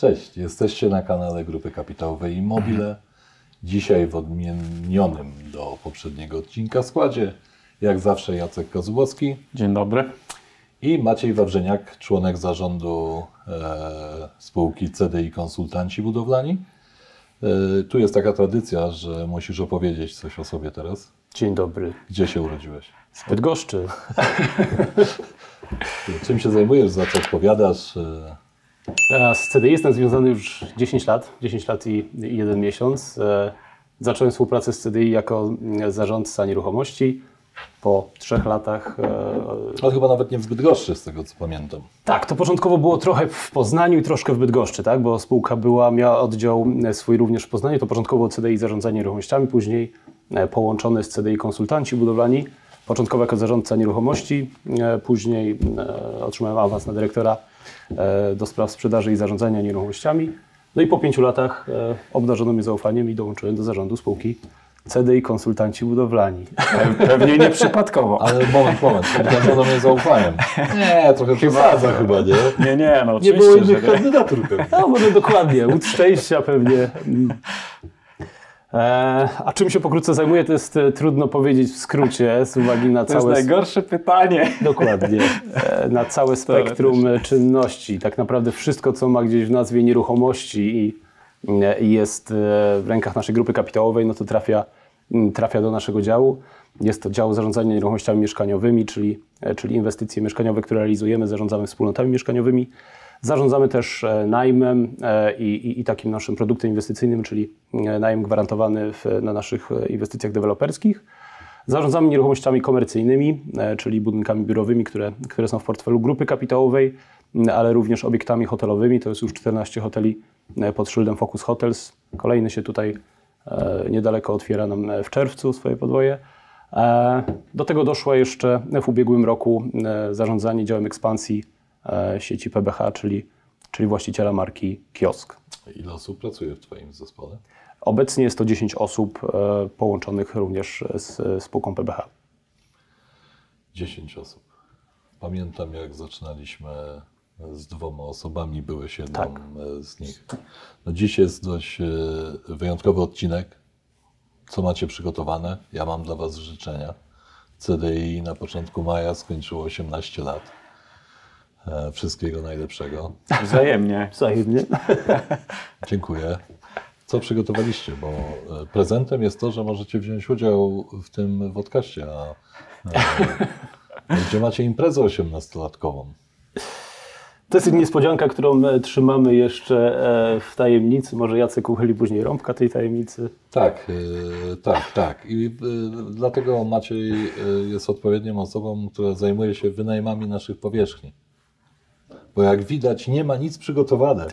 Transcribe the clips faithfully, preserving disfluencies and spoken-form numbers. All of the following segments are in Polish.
Cześć, jesteście na kanale Grupy Kapitałowej Immobile. Dzisiaj w odmienionym do poprzedniego odcinka składzie, jak zawsze Jacek Kozłowski. Dzień dobry. I Maciej Wawrzyniak, członek zarządu e, spółki C D I Konsultanci Budowlani. E, tu jest taka tradycja, że musisz opowiedzieć coś o sobie teraz. Dzień dobry. Gdzie się urodziłeś? W Bydgoszczy. Czym się zajmujesz, za co odpowiadasz? Ja z C D I jestem związany już dziesięć lat, dziesięć lat i jeden miesiąc. Zacząłem współpracę z C D I jako zarządca nieruchomości. Po trzech latach... Ale chyba nawet nie w Bydgoszczy, z tego co pamiętam. Tak, to początkowo było trochę w Poznaniu i troszkę w Bydgoszczy, tak? Bo spółka była, miała oddział swój również w Poznaniu. To początkowo C D I Zarządzanie Nieruchomościami, później połączony z C D I Konsultanci Budowlani. Początkowo jako zarządca nieruchomości, później otrzymałem awans na dyrektora do spraw sprzedaży i zarządzania nieruchomościami. No i po pięciu latach obdarzono mnie zaufaniem i dołączyłem do zarządu spółki C D I Konsultanci Budowlani. Pewnie nieprzypadkowo. Ale moment, moment, obdarzono mnie zaufaniem. Nie, trochę przesadza chyba, nie? Nie, nie, no Nie oczywiście, było innych że nie. kandydatur pewnie. No może dokładnie, łód szczęścia pewnie. E, a czym się pokrótce zajmuję, to jest e, trudno powiedzieć w skrócie, z uwagi na To całe... jest najgorsze pytanie. Dokładnie. E, na całe spektrum czynności. Tak naprawdę wszystko, co ma gdzieś w nazwie nieruchomości i, i jest e, w rękach naszej grupy kapitałowej, no to trafia, trafia do naszego działu. Jest to dział zarządzania nieruchomościami mieszkaniowymi, czyli, e, czyli inwestycje mieszkaniowe, które realizujemy, zarządzamy wspólnotami mieszkaniowymi. Zarządzamy też najmem i, i, i takim naszym produktem inwestycyjnym, czyli najem gwarantowany w, na naszych inwestycjach deweloperskich. Zarządzamy nieruchomościami komercyjnymi, czyli budynkami biurowymi, które, które są w portfelu grupy kapitałowej, ale również obiektami hotelowymi. To jest już czternaście hoteli pod szyldem Focus Hotels. Kolejny się tutaj niedaleko otwiera nam w czerwcu swoje podwoje. Do tego doszło jeszcze w ubiegłym roku zarządzanie działem ekspansji sieci P B H, czyli, czyli właściciela marki Kiosk. Ile osób pracuje w Twoim zespole? Obecnie jest to dziesięć osób e, połączonych również z spółką P B H. dziesięć osób. Pamiętam, jak zaczynaliśmy z dwoma osobami, byłeś jedną Tak. z nich. No dziś jest dość e, wyjątkowy odcinek. Co macie przygotowane? Ja mam dla Was życzenia. C D I na początku maja skończyło osiemnaście lat. Wszystkiego najlepszego. Wzajemnie. Wzajemnie. Dziękuję. Co przygotowaliście? Bo prezentem jest to, że możecie wziąć udział w tym podcaście, a, a gdzie macie imprezę osiemnastolatkową? To jest niespodzianka, którą trzymamy jeszcze w tajemnicy. Może Jacek uchyli później rąbka tej tajemnicy. Tak, yy, tak, tak. I yy, dlatego Maciej yy, jest odpowiednią osobą, która zajmuje się wynajmami naszych powierzchni. Bo jak widać, nie ma nic przygotowane.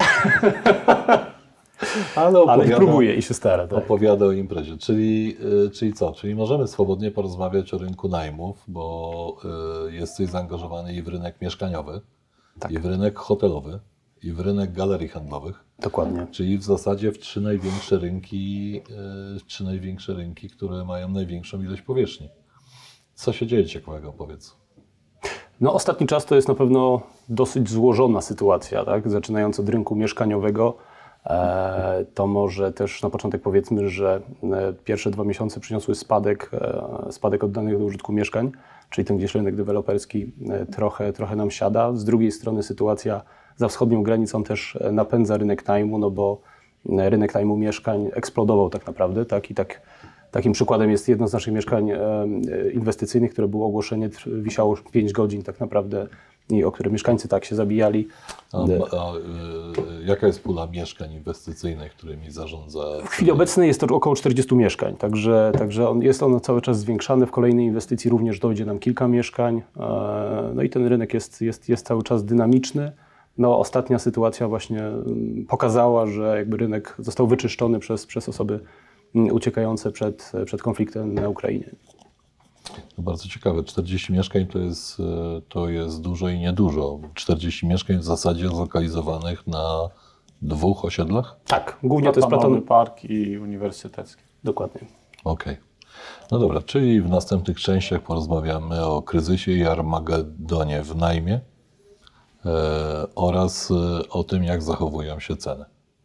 Ale, opowiada, Ale próbuje i się stara. Tak. Opowiada o imprezie. Czyli, yy, czyli co? Czyli możemy swobodnie porozmawiać o rynku najmów, bo yy, jesteś zaangażowany i w rynek mieszkaniowy, Tak. i w rynek hotelowy, i w rynek galerii handlowych. Dokładnie. Czyli w zasadzie w trzy największe rynki, yy, trzy największe rynki, które mają największą ilość powierzchni. Co się dzieje ciekawego, powiedz? No, ostatni czas to jest na pewno dosyć złożona sytuacja, tak? Zaczynając od rynku mieszkaniowego, e, to może też na początek powiedzmy, że e, pierwsze dwa miesiące przyniosły spadek, e, spadek oddanych do użytku mieszkań, czyli ten gdzieś rynek deweloperski e, trochę, trochę nam siada. Z drugiej strony sytuacja za wschodnią granicą też napędza rynek najmu, no bo rynek najmu mieszkań eksplodował tak naprawdę, tak? I tak takim przykładem jest jedno z naszych mieszkań e, inwestycyjnych, które było ogłoszenie, wisiało pięć godzin tak naprawdę i o które mieszkańcy tak się zabijali. A, a, y, jaka jest pula mieszkań inwestycyjnych, którymi zarządza? W chwili obecnej jest to około czterdziestu mieszkań, także, także on, jest ono cały czas zwiększane. W kolejnej inwestycji również dojdzie nam kilka mieszkań. E, no i ten rynek jest, jest, jest cały czas dynamiczny. No, ostatnia sytuacja właśnie pokazała, że jakby rynek został wyczyszczony przez, przez osoby uciekające przed, przed konfliktem na Ukrainie. To bardzo ciekawe. czterdzieści mieszkań to jest, to jest dużo i niedużo. czterdzieści mieszkań w zasadzie zlokalizowanych na dwóch osiedlach? Tak, głównie to jest Platony Park i Uniwersytecki. Dokładnie. Okej. Okay. No dobra, czyli w następnych częściach porozmawiamy o kryzysie i armagedonie w najmie. oraz o tym, jak zachowują się ceny.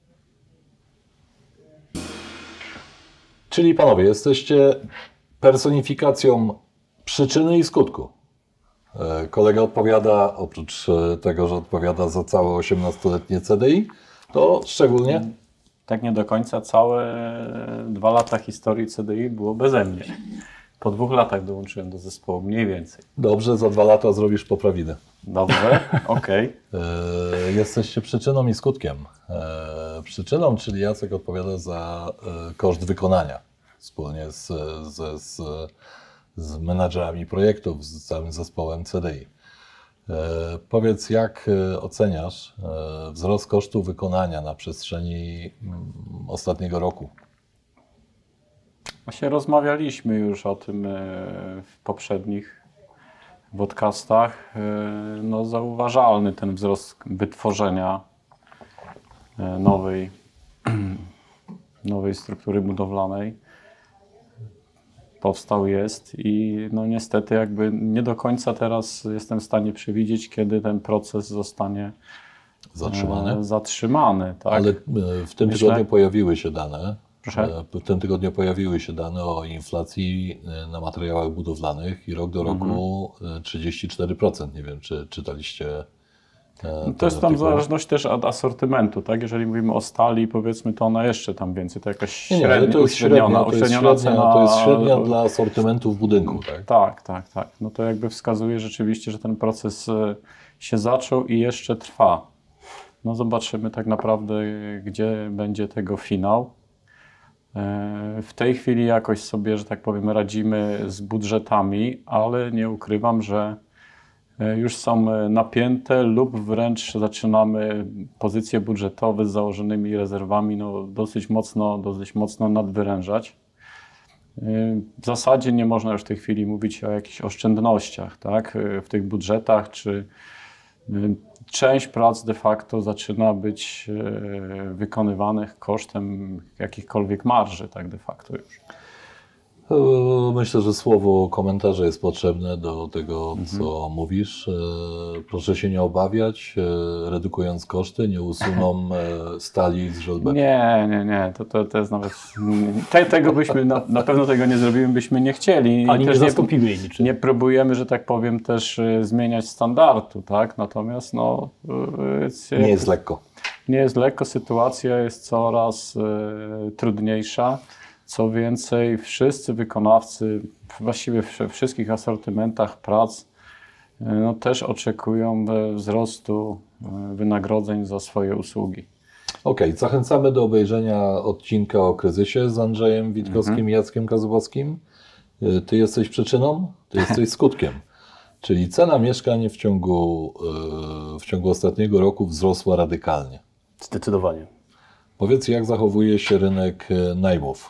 Czyli panowie, jesteście personifikacją przyczyny i skutku. Kolega odpowiada, oprócz tego, że odpowiada za całe osiemnastoletnie C D I, to szczególnie... Tak nie do końca całe dwa lata historii C D I było beze mnie. Po dwóch latach dołączyłem do zespołu, mniej więcej. Dobrze, za dwa lata zrobisz poprawinę. Dobrze, okej. Okay. Jesteście przyczyną i skutkiem. E, przyczyną, czyli Jacek odpowiada za e, koszt wykonania wspólnie z, z, z, z menadżerami projektów, z całym zespołem C D I. E, powiedz, jak oceniasz e, wzrost kosztu wykonania na przestrzeni m, ostatniego roku? Właśnie rozmawialiśmy już o tym w poprzednich podcastach. No, zauważalny ten wzrost wytworzenia nowej, nowej struktury budowlanej powstał, jest i no niestety jakby nie do końca teraz jestem w stanie przewidzieć, kiedy ten proces zostanie zatrzymany. zatrzymany, tak? Ale w tym Myślę... tygodniu pojawiły się dane. Proszę? W tym tygodniu pojawiły się dane o inflacji na materiałach budowlanych i rok do roku mhm. trzydzieści cztery procent. Nie wiem, czy czytaliście. To jest tam zależność też od asortymentu, tak? Jeżeli mówimy o stali, powiedzmy, to ona jeszcze tam więcej, to jakaś średnia, nie, nie, to jest uśredniona, średnia, to jest uśredniona średnia, cena. To jest średnia dla asortymentu w budynku, tak? Tak, tak, tak. No to jakby wskazuje rzeczywiście, że ten proces się zaczął i jeszcze trwa. No zobaczymy tak naprawdę, gdzie będzie tego finał. W tej chwili jakoś sobie, że tak powiem, radzimy z budżetami, ale nie ukrywam, że już są napięte lub wręcz zaczynamy pozycje budżetowe z założonymi rezerwami no, dosyć mocno, dosyć mocno nadwyrężać. W zasadzie nie można już w tej chwili mówić o jakichś oszczędnościach, tak? W tych budżetach, czy część prac de facto zaczyna być wykonywanych kosztem jakichkolwiek marży, tak de facto już. Myślę, że słowo komentarza jest potrzebne do tego, mhm. co mówisz. Proszę się nie obawiać, redukując koszty, nie usuną stali z żelbetu. Nie, nie, nie. To, to, to jest nawet... Te, tego byśmy, na, na pewno tego nie zrobimy, byśmy nie chcieli. Ani też nie zastąpimy jej niczym. Nie próbujemy, że tak powiem, też zmieniać standardu, tak? Natomiast no... Nie jest lekko. Nie jest lekko, sytuacja jest coraz y, trudniejsza. Co więcej, wszyscy wykonawcy, właściwie we wszystkich asortymentach prac, no, też oczekują wzrostu wynagrodzeń za swoje usługi. Okej, okay, zachęcamy do obejrzenia odcinka o kryzysie z Andrzejem Witkowskim mhm. i Jackiem Kazubowskim. Ty jesteś przyczyną, ty jesteś skutkiem. Czyli cena mieszkań w ciągu, w ciągu ostatniego roku wzrosła radykalnie. Zdecydowanie. Powiedz, jak zachowuje się rynek najmów?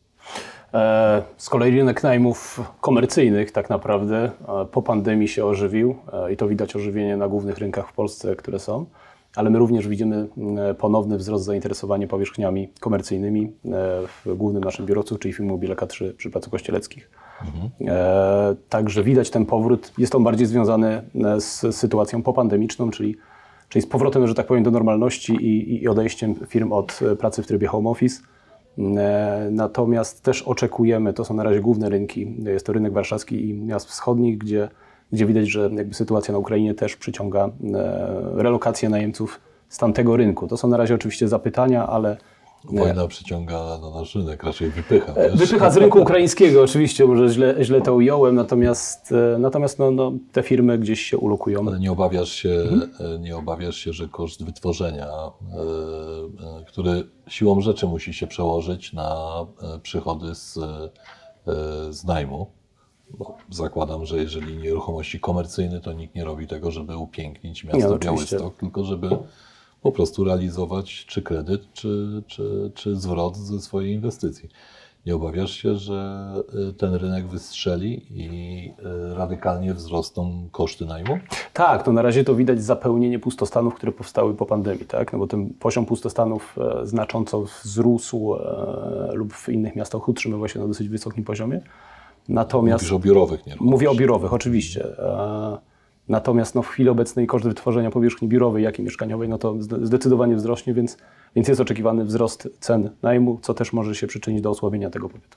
Z kolei rynek najmów komercyjnych tak naprawdę po pandemii się ożywił i to widać ożywienie na głównych rynkach w Polsce, które są, ale my również widzimy ponowny wzrost zainteresowania powierzchniami komercyjnymi w głównym naszym biurowcu, czyli firmy Mobileka trzy przy Placu Kościeleckich. Mhm. Także widać ten powrót, jest on bardziej związany z sytuacją popandemiczną, czyli, czyli z powrotem, że tak powiem, do normalności i, i odejściem firm od pracy w trybie home office. Natomiast też oczekujemy, to są na razie główne rynki, jest to rynek warszawski i miast wschodnich, gdzie, gdzie widać, że jakby sytuacja na Ukrainie też przyciąga relokację najemców z tamtego rynku. To są na razie oczywiście zapytania, ale... Wojna przyciąga na nasz rynek, raczej wypycha. Wiesz? Wypycha z rynku ukraińskiego, oczywiście, może źle, źle to ująłem, natomiast, natomiast no, no, te firmy gdzieś się ulokują. Ale nie obawiasz się, mhm. nie obawiasz się, że koszt wytworzenia, yy, który siłą rzeczy musi się przełożyć na przychody z, yy, z najmu. Bo zakładam, że jeżeli nieruchomości komercyjne, to nikt nie robi tego, żeby upięknić miasto nie, Białystok, tylko żeby po prostu realizować czy kredyt, czy, czy, czy zwrot ze swojej inwestycji. Nie obawiasz się, że ten rynek wystrzeli i radykalnie wzrosną koszty najmu? Tak, to na razie to widać zapełnienie pustostanów, które powstały po pandemii, tak? No bo ten poziom pustostanów znacząco wzrósł lub w innych miastach utrzymywał się na dosyć wysokim poziomie. Natomiast Mówisz o biurowych, nie? Mówię o biurowych, oczywiście. Natomiast no, w chwili obecnej koszt wytworzenia powierzchni biurowej, jak i mieszkaniowej, no to zdecydowanie wzrośnie, więc, więc jest oczekiwany wzrost cen najmu, co też może się przyczynić do osłabienia tego popytu.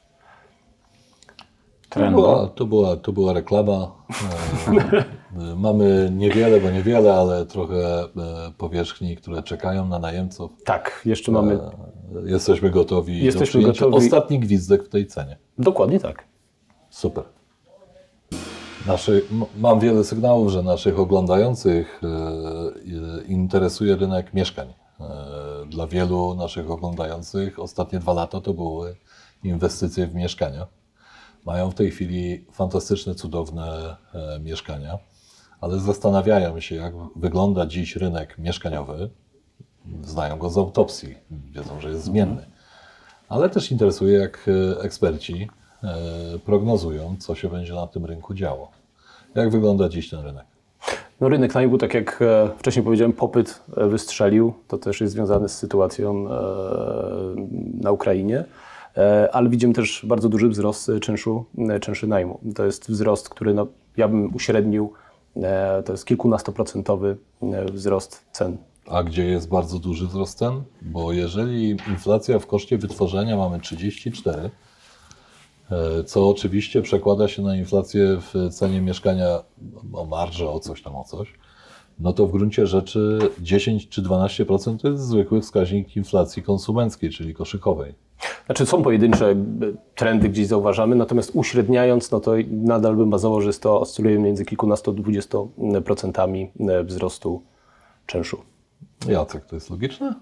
To była, to, była, to była reklama. E, mamy niewiele, bo niewiele, ale trochę e, powierzchni, które czekają na najemców. Tak, jeszcze mamy. E, jesteśmy gotowi Jesteśmy do gotowi. Ostatni gwizdek w tej cenie. Dokładnie tak. Super. Naszy, m- mam wiele sygnałów, że naszych oglądających e, e, interesuje rynek mieszkań. E, dla wielu naszych oglądających ostatnie dwa lata to były inwestycje w mieszkania. Mają w tej chwili fantastyczne, cudowne e, mieszkania, ale zastanawiają się, jak wygląda dziś rynek mieszkaniowy. Znają go z autopsji, wiedzą, że jest zmienny. Ale też interesuje, jak e, eksperci e, prognozują, co się będzie na tym rynku działo. Jak wygląda dziś ten rynek? No, rynek najmu, tak jak e, wcześniej powiedziałem, popyt e, wystrzelił. To też jest związane z sytuacją e, na Ukrainie. Ale widzimy też bardzo duży wzrost czynszu, czynszu najmu. To jest wzrost, który no, ja bym uśrednił, to jest kilkunastoprocentowy wzrost cen. A gdzie jest bardzo duży wzrost cen? Bo jeżeli inflacja w koszcie wytworzenia mamy trzydzieści cztery, co oczywiście przekłada się na inflację w cenie mieszkania o marżę, o coś tam, o coś, no to w gruncie rzeczy dziesięć czy dwanaście procent to jest zwykły wskaźnik inflacji konsumenckiej, czyli koszykowej. Znaczy są pojedyncze trendy, gdzieś zauważamy, natomiast uśredniając, no to nadal bym bazował, że to oscyluje między kilkunastu a dwudziestu procentami wzrostu czynszu. Jacek, to jest logiczne?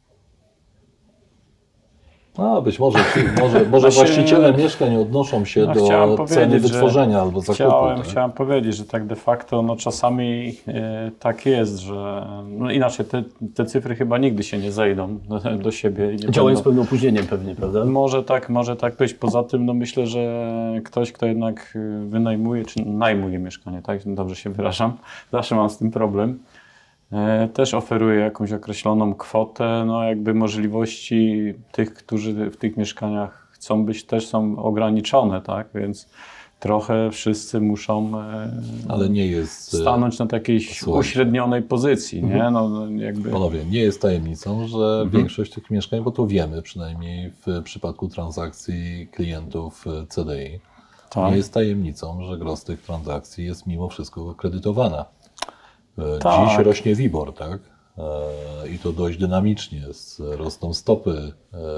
A, być może, może, może Właśnie, właściciele mieszkań odnoszą się no, do ceny wytworzenia albo zakupu. Chciałem, tak? chciałem powiedzieć, że tak de facto no, czasami e, tak jest, że no, inaczej te, te cyfry chyba nigdy się nie zejdą do, do siebie. Nie Działają z będą. pewnym opóźnieniem pewnie, prawda? Może tak, może tak być. Poza tym no, myślę, że ktoś, kto jednak wynajmuje czy najmuje mieszkanie, tak dobrze się wyrażam, zawsze mam z tym problem, też oferuje jakąś określoną kwotę, no jakby możliwości tych, którzy w tych mieszkaniach chcą być, też są ograniczone, tak, więc trochę wszyscy muszą Ale nie jest, stanąć na takiej słuchaj. uśrednionej pozycji, nie? No, jakby... Panowie, nie jest tajemnicą, że mhm. większość tych mieszkań, bo to wiemy przynajmniej w przypadku transakcji klientów C D I, tak. nie jest tajemnicą, że gros tych transakcji jest mimo wszystko kredytowana. Tak. Dziś rośnie WIBOR, tak? I to dość dynamicznie. Rosną stopy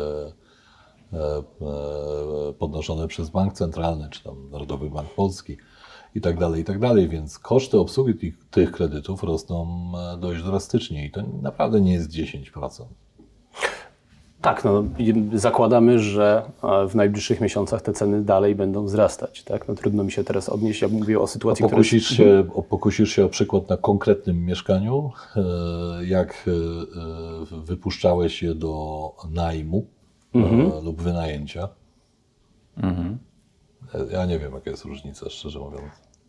podnoszone przez Bank Centralny, czy tam Narodowy Bank Polski i tak dalej, i tak dalej. Więc koszty obsługi tych, tych kredytów rosną dość drastycznie i to naprawdę nie jest dziesięć procent. Tak, no, zakładamy, że w najbliższych miesiącach te ceny dalej będą wzrastać. Tak? No, trudno mi się teraz odnieść, ja mówię o sytuacji, A pokusisz, która jest... się, pokusisz się o przykład na konkretnym mieszkaniu, jak wypuszczałeś je do najmu mhm. lub wynajęcia. Mhm. Ja nie wiem, jaka jest różnica, szczerze mówiąc.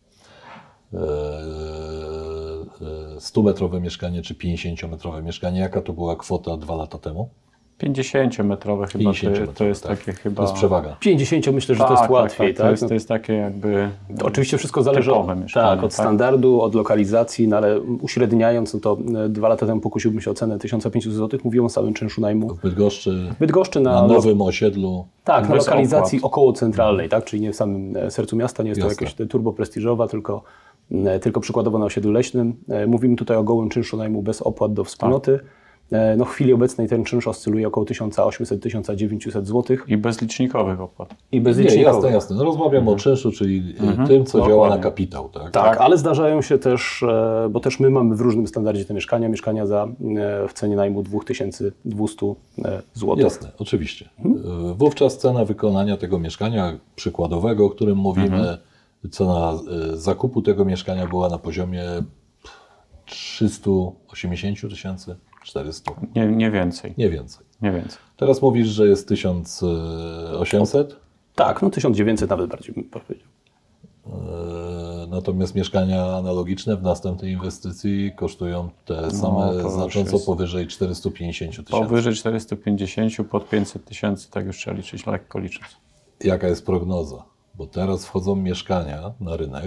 stumetrowe mieszkanie czy pięćdziesięciometrowe mieszkanie, jaka to była kwota dwa lata temu? pięćdziesięciometrowe chyba to, to jest tak. takie chyba... To jest przewaga. pięćdziesięcio myślę, że tak, to jest tak, łatwiej. Tak, tak. To, jest, to jest takie jakby... To oczywiście wszystko zależy od, tak, od tak? standardu, od lokalizacji, no ale uśredniając, no to dwa lata temu pokusiłbym się o cenę tysiąc pięćset złotych, mówiłem o samym czynszu najmu. W Bydgoszczy, w Bydgoszczy na, na nowym osiedlu. Tak, na lokalizacji opłat. Około centralnej, tak, czyli nie w samym sercu miasta, nie jest Jasne. to jakaś turbo prestiżowa, tylko, tylko przykładowo na osiedlu leśnym. Mówimy tutaj o gołym czynszu najmu bez opłat do wspólnoty. Tak. No w chwili obecnej ten czynsz oscyluje około tysiąc osiemset do tysiąc dziewięciuset złotych. I bez licznikowych opłat. I bez Nie, licznikowych. jasne, jasne. No rozmawiam mhm. o czynszu, czyli mhm. tym, co no, działa dokładnie. Na kapitał. Tak? tak, ale zdarzają się też, bo też my mamy w różnym standardzie te mieszkania, mieszkania za w cenie najmu dwa tysiące dwieście złotych. Jasne, oczywiście. Mhm. Wówczas cena wykonania tego mieszkania przykładowego, o którym mówimy, mhm. cena zakupu tego mieszkania była na poziomie trzysta osiemdziesiąt tysięcy. czterysta. Nie, nie więcej. Nie więcej. Nie więcej. Teraz mówisz, że jest tysiąc osiemset? Tak, no tysiąc dziewięćset nawet bardziej bym powiedział. Natomiast mieszkania analogiczne w następnej inwestycji kosztują te same, no, znacząco jest... powyżej czterysta pięćdziesiąt tysięcy. Powyżej czterysta pięćdziesiąt, pod pięćset tysięcy, tak już trzeba liczyć, lekko licząc. Jaka jest prognoza? Bo teraz wchodzą mieszkania na rynek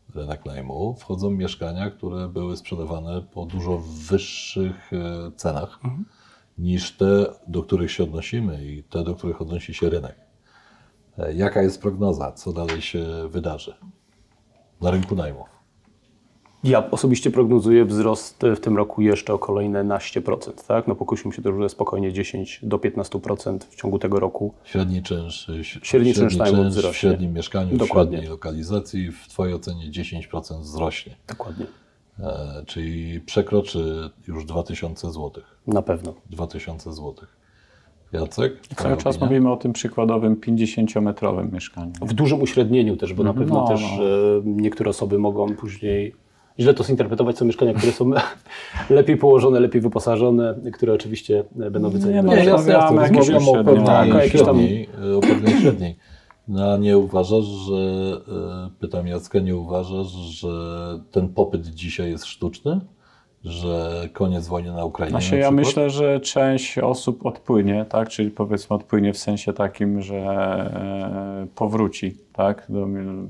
rynek najmu, wchodzą mieszkania, które były sprzedawane po dużo wyższych e, cenach mhm. niż te, do których się odnosimy i te, do których odnosi się rynek. E, jaka jest prognoza? Co dalej się wydarzy na rynku najmów? Ja osobiście prognozuję wzrost w tym roku jeszcze o kolejne naście procent. Tak? No pokusimy się to już spokojnie dziesięć do piętnastu procent w ciągu tego roku. Średni czynsz, średni średni czynsz najmu wzrośnie. W średnim mieszkaniu, Dokładnie. w średniej lokalizacji w Twojej ocenie dziesięć procent wzrośnie. Dokładnie. E, czyli przekroczy już dwa tysiące złotych. Na pewno. dwa tysiące złotych. Jacek? Cały czas opinia? Mówimy o tym przykładowym pięćdziesięciometrowym mieszkaniu. W dużym uśrednieniu też, bo na pewno no, też no. niektóre osoby mogą później źle to zinterpretować. Są mieszkania, które są lepiej położone, lepiej wyposażone, które oczywiście będą wycenione. Nie, no, rozmawiamy rozmawiamy o pewnej tak, o średniej. O pewnej średniej. No, nie uważasz, że, pytam Jacka, nie uważasz, że ten popyt dzisiaj jest sztuczny? Że koniec wojny na Ukrainie? Znaczy, ja myślę, że część osób odpłynie, tak? Czyli powiedzmy odpłynie w sensie takim, że e, powróci, tak? Do,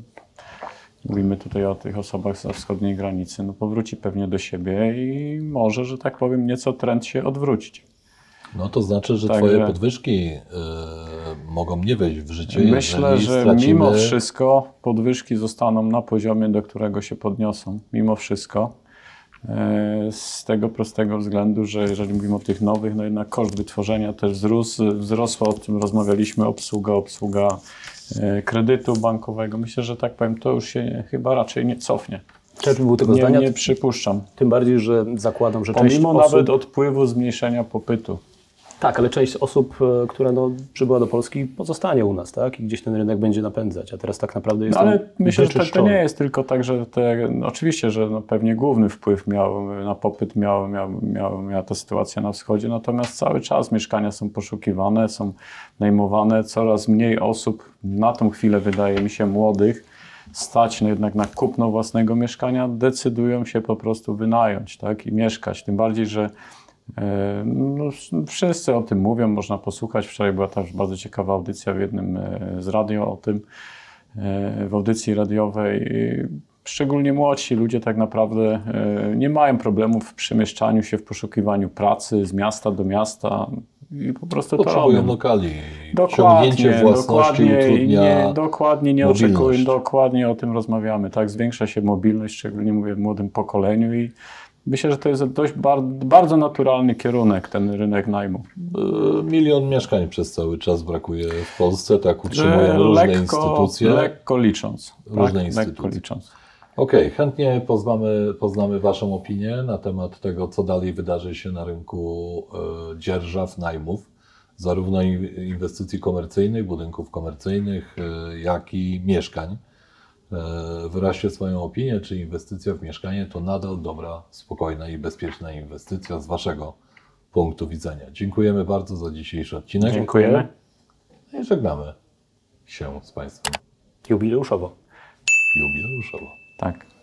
mówimy tutaj o tych osobach ze wschodniej granicy, no powróci pewnie do siebie i może, że tak powiem, nieco trend się odwrócić. No to znaczy, że tak, Twoje że... podwyżki y, mogą nie wejść w życie. Myślę, że stracimy... mimo wszystko podwyżki zostaną na poziomie, do którego się podniosą. Mimo wszystko. Z tego prostego względu, że jeżeli mówimy o tych nowych, no jednak koszt wytworzenia też wzrósł, wzrosła, o tym rozmawialiśmy, obsługa, obsługa kredytu bankowego. Myślę, że tak powiem, to już się chyba raczej nie cofnie. Czy był tego nie, zdania? nie przypuszczam. Tym bardziej, że zakładam, że część Pomimo osób... nawet odpływu, zmniejszenia popytu. Tak, ale część osób, która no, przybyła do Polski, pozostanie u nas, tak? I gdzieś ten rynek będzie napędzać, a teraz tak naprawdę jest no, ale myślę, że to, to nie jest jest tylko tak, że te, no, oczywiście, że no, pewnie główny wpływ miał na popyt miał, miał, miał, miała ta sytuacja na wschodzie, natomiast cały czas mieszkania są poszukiwane, są najmowane, coraz mniej osób, na tą chwilę wydaje mi się młodych, stać no, jednak na kupno własnego mieszkania, decydują się po prostu wynająć, tak? I mieszkać, tym bardziej, że no, wszyscy o tym mówią, można posłuchać. Wczoraj była też bardzo ciekawa audycja w jednym z radio o tym, w audycji radiowej. Szczególnie młodsi ludzie tak naprawdę nie mają problemów w przemieszczaniu się, w poszukiwaniu pracy z miasta do miasta i po prostu to potrzebują robią. lokali. Dokładnie, własności dokładnie, utrudnia nie, dokładnie nie mobilność. oczekuję, dokładnie o tym rozmawiamy. Tak, zwiększa się mobilność, szczególnie mówię w młodym pokoleniu i myślę, że to jest dość bar bardzo naturalny kierunek, ten rynek najmu. Milion mieszkań przez cały czas brakuje w Polsce, tak utrzymują różne lekko, instytucje. Lekko licząc. Różne tak, instytucje. Lekko licząc. Okej, okay, chętnie poznamy, poznamy Waszą opinię na temat tego, co dalej wydarzy się na rynku e, dzierżaw, najmów, zarówno inwestycji komercyjnych, budynków komercyjnych, e, jak i mieszkań. Wyraźcie swoją opinię, czy inwestycja w mieszkanie to nadal dobra, spokojna i bezpieczna inwestycja z Waszego punktu widzenia. Dziękujemy bardzo za dzisiejszy odcinek. Dziękujemy. I żegnamy się z Państwem. Jubileuszowo. Jubileuszowo. Tak.